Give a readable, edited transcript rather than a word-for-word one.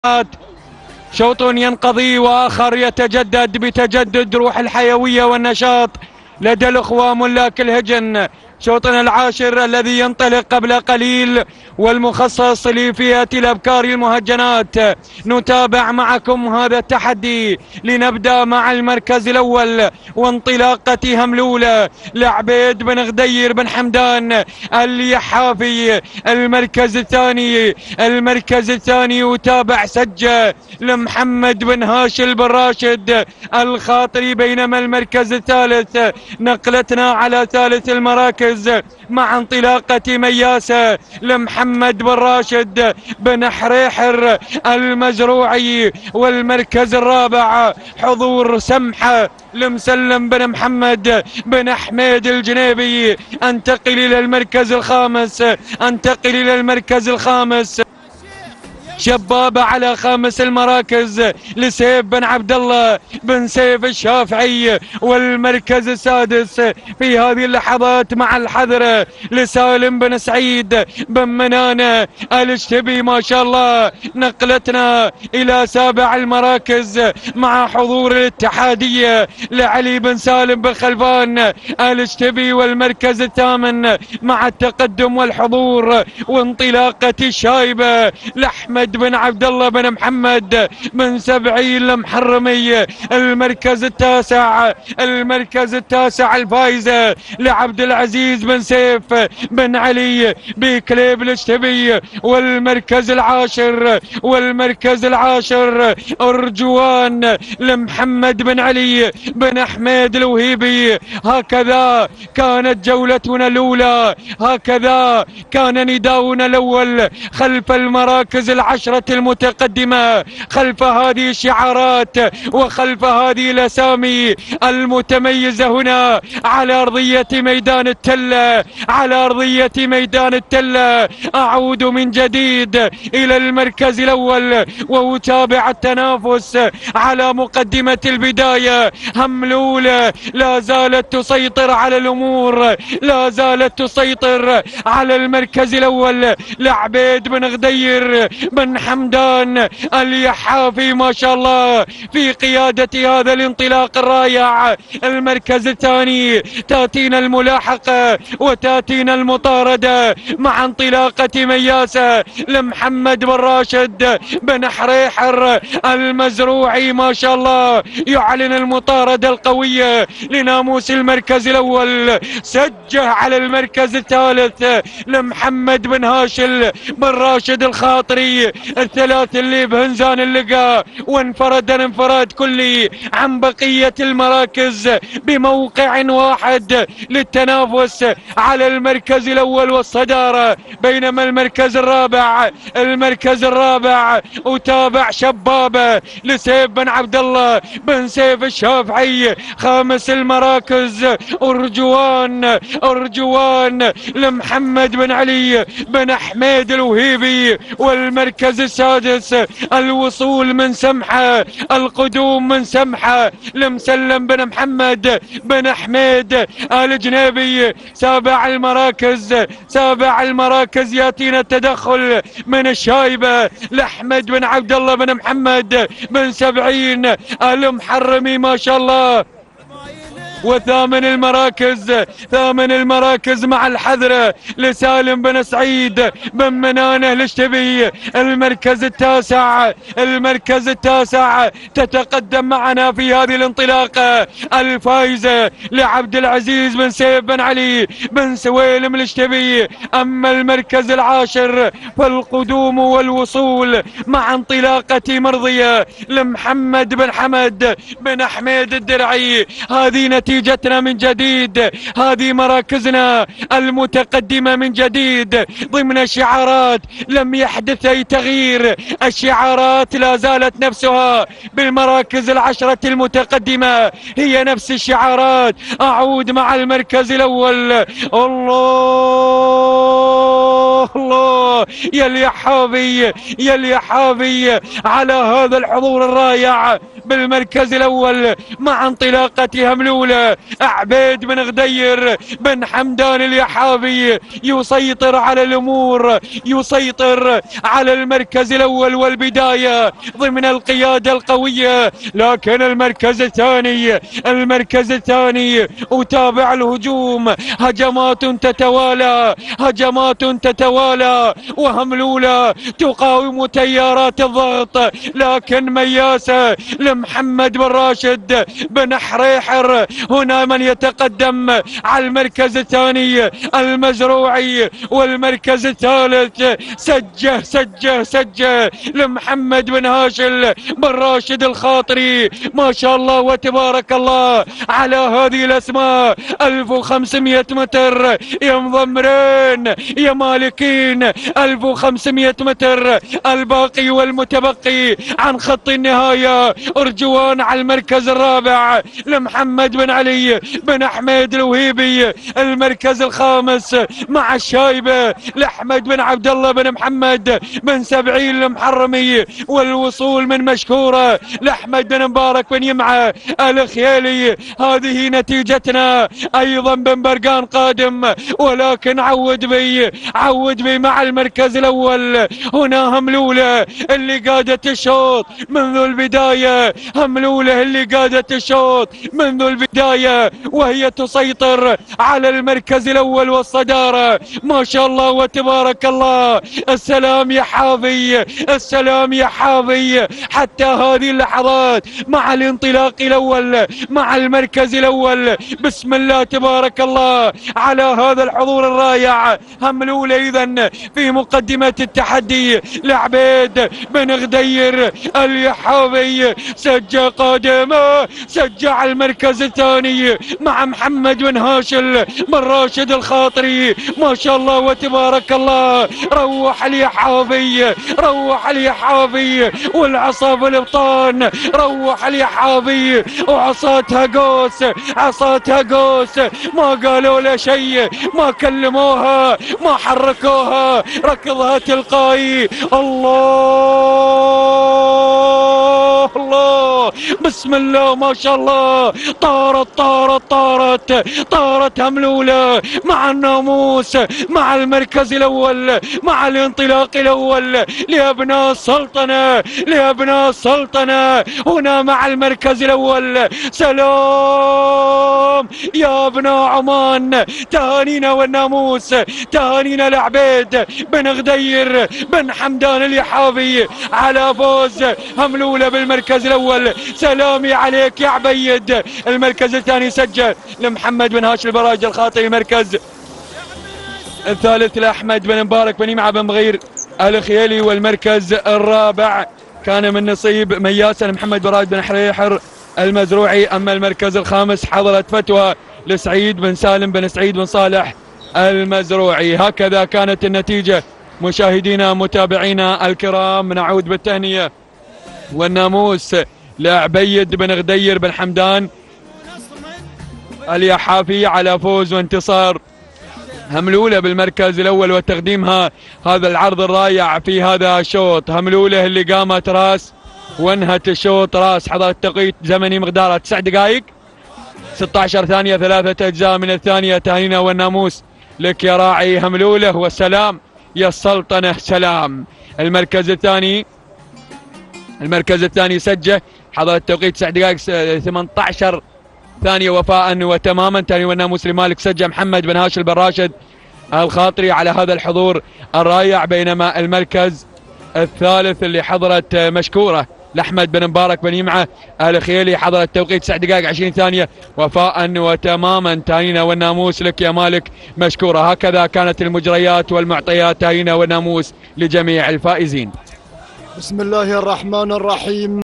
شوط ينقضي وآخر يتجدد بتجدد روح الحيوية والنشاط لدى الأخوة ملاك الهجن. شوطنا العاشر الذي ينطلق قبل قليل والمخصص لفئة الأبكار المهجنات. نتابع معكم هذا التحدي. لنبدأ مع المركز الأول وانطلاقة هملولة لعبيد بن غدير بن حمدان اليحافي. المركز الثاني يتابع سجة لمحمد بن هاشل بن راشد الخاطري. بينما المركز الثالث نقلتنا على ثالث المراكز مع انطلاقة مياسة لمحمد بن راشد بن حريحر المزروعي. والمركز الرابع حضور سمحة لمسلم بن محمد بن حميد الجنيبي. انتقل إلى المركز الخامس شبابة على خامس المراكز لسيف بن عبد الله بن سيف الشافعي. والمركز السادس في هذه اللحظات مع الحذر لسالم بن سعيد بن منانة الاشتبي. ما شاء الله نقلتنا إلى سابع المراكز مع حضور الاتحادية لعلي بن سالم بن خلفان الاشتبي. والمركز الثامن مع التقدم والحضور وانطلاقة الشايبة لأحمد بن عبد الله بن محمد بن سبعي المحرمي. المركز التاسع الفايزة لعبد العزيز بن سيف بن علي بكليب الاشتبي. والمركز العاشر أرجوان لمحمد بن علي بن حميد الوهيبي. هكذا كانت جولتنا الأولى، هكذا كان نداؤنا الأول خلف المراكز العشرة المتقدمة، خلف هذه الشعارات وخلف هذه الأسامي المتميزة هنا على أرضية ميدان التلة. أعود من جديد إلى المركز الأول وأتابع التنافس على مقدمة البداية. هملولة لا زالت تسيطر على الأمور، لا زالت تسيطر على المركز الأول لعبيد بن غدير بن حمدان اليحافي. ما شاء الله في قيادة هذا الانطلاق الرائع. المركز الثاني تأتينا الملاحقة وتأتينا المطاردة مع انطلاقة مياسة لمحمد بن راشد بن حريحر المزروعي. ما شاء الله يعلن المطاردة القوية لناموس المركز الأول. سجه على المركز الثالث لمحمد بن هاشل بن راشد الخاطري. الثلاث اللي بهنزان اللقاء وانفرد انفراد كلي عن بقية المراكز بموقع واحد للتنافس على المركز الأول والصدارة. بينما المركز الرابع أتابع شبابة لسيف بن عبد الله بن سيف الشافعي. خامس المراكز أرجوان لمحمد بن علي بن حميد الوهيبي. والمركز السادس الوصول من سمحة، القدوم من سمحة لمسلم بن محمد بن حميد الجنيبي. سابع المراكز ياتينا التدخل من الشايبة لأحمد بن عبد الله بن محمد بن سبعين المحرمي. ما شاء الله. وثامن المراكز مع الحذرة لسالم بن سعيد بن منانة الاشتبي. المركز التاسع تتقدم معنا في هذه الانطلاقة الفائزة لعبد العزيز بن سيف بن علي بن سويلم الاشتبي. أما المركز العاشر فالقدوم والوصول مع انطلاقة مرضية لمحمد بن حمد بن حميد الدرعي. هذه نتيجتنا من جديد، هذه مراكزنا المتقدمة من جديد ضمن الشعارات. لم يحدث أي تغيير، الشعارات لا زالت نفسها بالمراكز العشرة المتقدمة، هي نفس الشعارات. أعود مع المركز الأول. الله يا اليحافي على هذا الحضور الرائع بالمركز الأول مع انطلاقة هملولة. عبيد بن غدير بن حمدان اليحافي يسيطر على الأمور، يسيطر على المركز الأول والبداية ضمن القيادة القوية. لكن المركز الثاني أتابع الهجوم، هجمات تتوالى، هجمات تتوالى، وهملولة تقاوم تيارات الضغط. لكن مياسة لمحمد بن راشد بن حريحر. هنا من يتقدم على المركز الثاني المزروعي، والمركز الثالث سجه لمحمد بن هاشل بن راشد الخاطري. ما شاء الله وتبارك الله على هذه الأسماء. 1500 متر يا مضمرين يا مالكين، 1500 متر الباقي والمتبقي عن خط النهاية. أرجوان على المركز الرابع لمحمد بن علي بن أحمد الوهيبي. المركز الخامس مع الشايبة لأحمد بن عبد الله بن محمد بن سبعين المحرمي. والوصول من مشكورة لأحمد بن مبارك بن يمعة الخيالي. هذه نتيجتنا. أيضا بن برقان قادم، ولكن عود بي مع المركز الأول. هنا هملولة اللي قادت الشوط منذ البداية، هملولة اللي قادت الشوط منذ البداية، وهي تسيطر على المركز الأول والصدارة. ما شاء الله وتبارك الله. السلام يا حافي، السلام يا حافي. حتى هذه اللحظات مع الانطلاق الأول، مع المركز الأول. بسم الله تبارك الله على هذا الحضور الرائع. هملولة إذن في مقدمة التحدي لعبيد بن غدير اليحافي. سجل قادمه، سجل على المركز الثاني مع محمد بن هاشل بن راشد الخاطري. ما شاء الله وتبارك الله. روح اليحافي، روح اليحافي، والعصا في الابطان. روح اليحافي وعصاتها قوس، عصاتها قوس. ما قالوا له شيء، ما كلموها، ما حركوها، ركضها تلقائي. الله بسم الله ما شاء الله. طارت هملولة مع الناموس، مع المركز الأول، مع الانطلاق الأول لأبناء السلطنة، لأبناء السلطنة. هنا مع المركز الأول. سلام يا أبناء عمان، تهانينا والناموس، تهانينا لعبيد بن غدير بن حمدان اليحافي على فوز هملولة بالمركز الأول. سلامي عليك يا عبيد. المركز الثاني سجل لمحمد بن هاشم براج الخاطري. المركز الثالث لأحمد بن مبارك بن يمعة بن مغير الخيالي. والمركز الرابع كان من نصيب مياسة محمد براج بن حريحر المزروعي. أما المركز الخامس حضرت فتوى لسعيد بن سالم بن سعيد بن صالح المزروعي. هكذا كانت النتيجة مشاهدينا متابعينا الكرام. نعود بالتهنئة والناموس لعبيد بن غدير بن حمدان اليحافي على فوز وانتصار هملولة بالمركز الأول، وتقديمها هذا العرض الرائع في هذا الشوط. هملولة اللي قامت راس وانهت الشوط راس. حضرت توقيت زمني مقداره 9 دقائق 16 ثانية، 3 أجزاء من الثانية. تهانينا والناموس لك يا راعي هملولة، والسلام يا السلطنة. سلام. المركز الثاني سجل حضرت توقيت 9 دقائق 18 ثانية وفاء وتماما. تهاني والناموس لمالك سجل محمد بن هاشم بن راشد الخاطري على هذا الحضور الرائع. بينما المركز الثالث اللي حضرت مشكورة لأحمد بن مبارك بن يمعة الخيالي حضرت توقيت 9 دقائق 20 ثانية وفاء وتماما. تهانينا والناموس لك يا مالك مشكورة. هكذا كانت المجريات والمعطيات. تهانينا والناموس لجميع الفائزين. بسم الله الرحمن الرحيم.